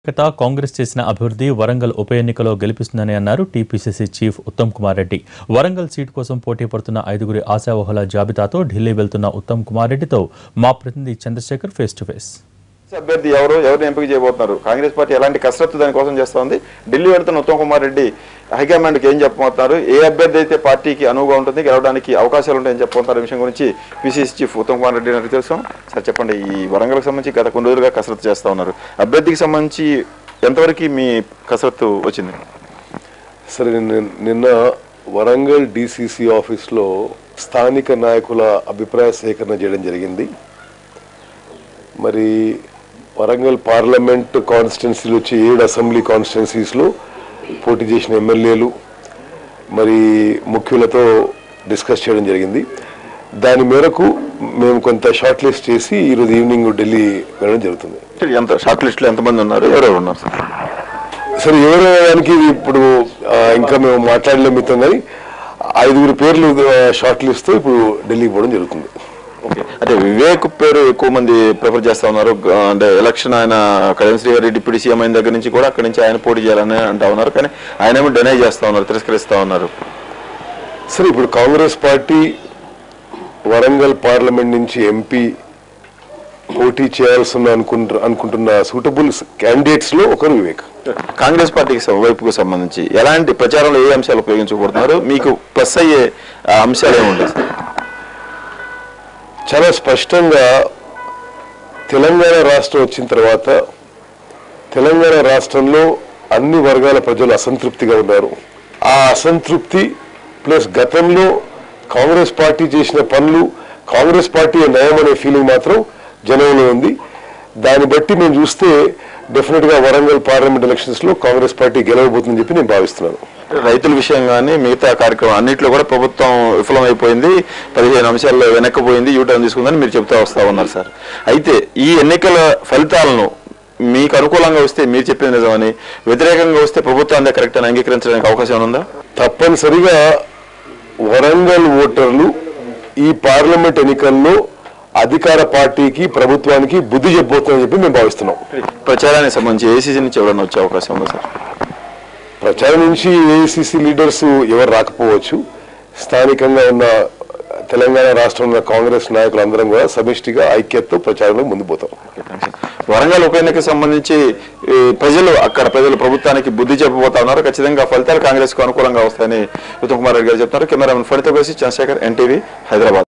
కాంగ్రెస్ చేసిన అభివృద్ధి వరంగల్ ఉప ఎన్నికలో గెలిపిస్తుందని అన్నారు TPCC chief Uttam Kumar Reddy. Warangal seat కోసం పోటీ పడుతున్న 5గురి ఆశావహుల జాబితాతో ఢిల్లీ వెళ్తున్న ఉత్తమ్ కుమార్ రెడ్డితో మా ప్రతినిధి చంద్రశేఖర్ ఫేస్ టు ఫేస్. అభ్యర్థి ఎవరిని ఎంపిక చేయబోతున్నారు, కాంగ్రెస్ పార్టీ ఎలాంటి కసరత్తు దానికోసం చేస్తోంది, ఢిల్లీ వెళ్తున్న ఉత్తమ్ కుమార్ రెడ్డి హైకమాండ్కి ఏం చెప్పబోతున్నారు, ఏ అభ్యర్థి అయితే పార్టీకి అనువుగా ఉంటుంది, గెలవడానికి అవకాశాలు ఉంటాయని చెప్పబోతున్నారు విషయం గురించి పీసీసీ చీఫ్ ఉత్తమ్ కుమార్ రెడ్డి నాకు తెలుసు. సార్ చెప్పండి, ఈ వరంగల్కి సంబంధించి గత కొన్ని రోజులుగా కసరత్తు చేస్తూ ఉన్నారు, అభ్యర్థికి సంబంధించి ఎంతవరకు మీ కసరత్తు వచ్చింది? సరే, నిన్న వరంగల్ డిసిసి ఆఫీస్లో స్థానిక నాయకుల అభిప్రాయ సేకరణ చేయడం జరిగింది. మరి వరంగల్ పార్లమెంట్ కాన్స్టిట్యున్సీలు వచ్చి 7 అసెంబ్లీ కాన్స్టిట్యున్సీస్లో పోటీ చేసిన ఎమ్మెల్యేలు మరి ముఖ్యులతో డిస్కస్ చేయడం జరిగింది. దాని మేరకు మేము కొంత షార్ట్ లిస్ట్ చేసి ఈరోజు ఈవినింగ్ ఢిల్లీ వెళ్ళడం జరుగుతుంది. షార్ట్ లిస్ట్లో ఎంతమంది ఉన్నారు, ఎవరెవరు ఉన్నారు సార్? సరే, ఎవరికి ఇప్పుడు ఇంకా మేము మాట్లాడలేం మిత్రం, కానీ 5గురి పేర్లు షార్ట్ లిస్ట్తో ఇప్పుడు ఢిల్లీకి పోవడం జరుగుతుంది. ఓకే, అంటే వివేక్ పేరు ఎక్కువ మంది ప్రిఫర్ చేస్తా ఉన్నారు. అంటే ఎలక్షన్ ఆయన కళ్యాణ్ శ్రీగారి డిప్యూటీ సీఎం అయిన దగ్గర నుంచి కూడా అక్కడి నుంచి ఆయన పోటీ చేయాలని అంటా ఉన్నారు, కానీ ఆయన ఏమో డెనై చేస్తా ఉన్నారు, తిరస్కరిస్తా ఉన్నారు. సరే, ఇప్పుడు కాంగ్రెస్ పార్టీ వరంగల్ పార్లమెంట్ నుంచి ఎంపీ పోటీ చేయాల్సిన అనుకుంటున్న సూటబుల్ క్యాండిడేట్స్ లో ఒకరు వివేక్. కాంగ్రెస్ పార్టీకి వైపుకు సంబంధించి ఎలాంటి ప్రచారంలో ఏ అంశాలు ఉపయోగించబడుతున్నారు, మీకు ప్లస్ అయ్యే అంశాలు ఏముంటాయి? చాలా స్పష్టంగా తెలంగాణ రాష్ట్రం వచ్చిన తర్వాత తెలంగాణ రాష్ట్రంలో అన్ని వర్గాల ప్రజలు అసంతృప్తిగా ఉన్నారు. ఆ అసంతృప్తి ప్లస్ గతంలో కాంగ్రెస్ పార్టీ చేసిన పనులు, కాంగ్రెస్ పార్టీ నయం అనే ఫీలింగ్ మాత్రం జనంలో ఉంది. దాన్ని బట్టి మేము చూస్తే డెఫినెట్గా వరంగల్ పార్లమెంట్ ఎలక్షన్స్ లో కాంగ్రెస్ పార్టీ గెలవబోతుందని చెప్పి నేను భావిస్తున్నాను. రైతుల విషయం కానీ మిగతా కార్యక్రమం అన్నింటిలో కూడా ప్రభుత్వం విఫలమైపోయింది, 15 అంశాల్లో వెనక్కిపోయింది, యూటర్న్ తీసుకుందని మీరు చెప్తా వస్తా ఉన్నారు సార్. అయితే ఈ ఎన్నికల ఫలితాలను మీకు అనుకూలంగా వస్తే మీరు చెప్పింది నిజమని, వ్యతిరేకంగా వస్తే ప్రభుత్వాన్ని కరెక్ట్ అని అంగీకరించడానికి అవకాశం ఉందా? తప్పనిసరిగా వరంగల్ ఓటర్లు ఈ పార్లమెంట్ ఎన్నికల్లో అధికార పార్టీకి ప్రభుత్వానికి బుద్ధి చెప్పబోతుందని చెప్పి మేము భావిస్తున్నాం. ప్రచారానికి సంబంధించి ఏసీసీ నుంచి ఎవరైనా వచ్చే అవకాశం ఉందా సార్? ప్రచారం నుంచి ఏఐసిసి లీడర్స్ ఎవరు రాకపోవచ్చు. స్థానికంగా ఉన్న తెలంగాణ రాష్ట్రంలో కాంగ్రెస్ నాయకులందరం కూడా సమిష్టిగా ఐక్యతతో ప్రచారంలో ముందు పోతాం. వరంగల్ ఉప ఎన్నికకు సంబంధించి అక్కడ ప్రజలు ప్రభుత్వానికి బుద్ధి చెప్పబోతా ఉన్నారు. ఖచ్చితంగా ఫలితాలు కాంగ్రెస్ కు అనుకూలంగా వస్తాయని ఉత్తమ్ కుమార్ రెడ్డి గారు చెప్తున్నారు. కెమెరామెన్ ఫణితో కలిసి చంద్రశేఖర్, NTV, హైదరాబాద్.